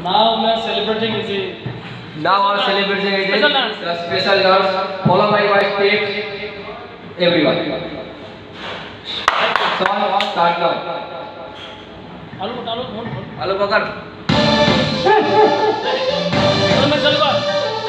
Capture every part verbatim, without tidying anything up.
Now we are celebrating is a now our celebrating is special dance. the special dance followed by white steps. Everyone. Song start now. Alu alu alu. Alu pakar. Alu में चल बात.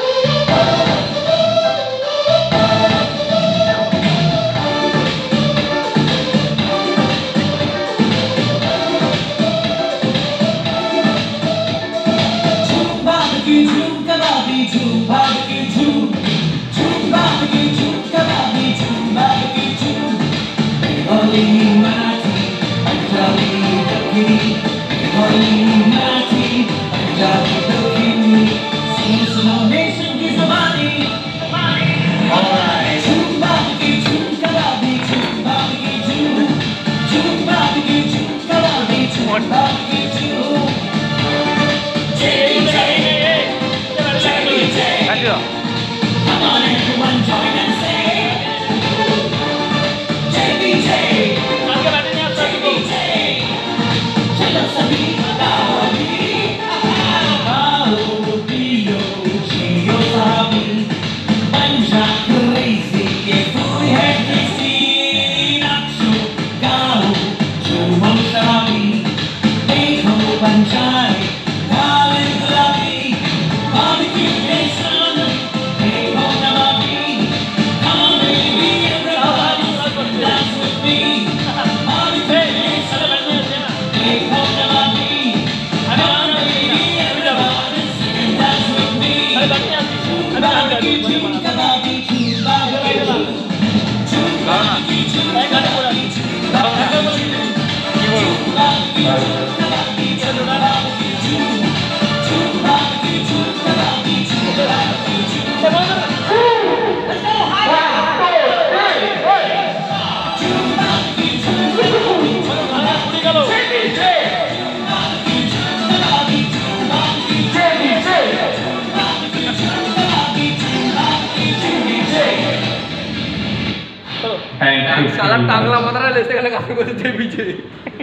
Come on everyone, join and say J B J J B J चलो सभी बताओ अभी आओ पियो जियो सभी बन जा crazy ये कोई है किसी नाचो गाओ झूमो सभी देखो बन जाए काले गुलाबी Barbecue nation Salah tangla matra lese kala kamu ko J B J